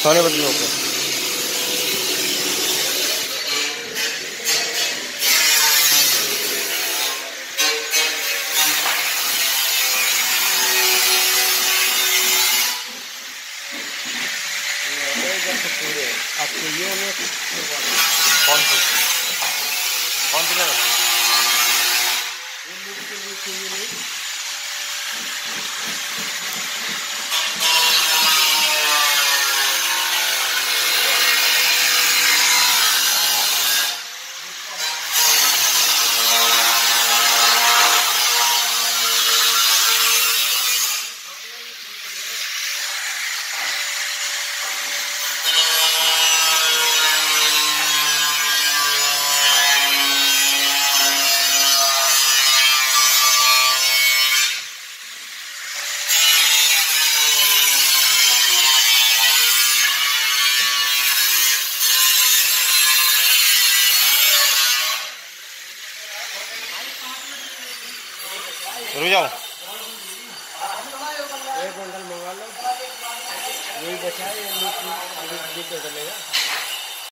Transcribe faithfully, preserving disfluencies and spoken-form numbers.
सोने बदलो को पूरे आपको ये में कौन सी कौन सी जगह रुक जाओ। एक बंडल मंगा लो, यही बचा है, ये चलेगा।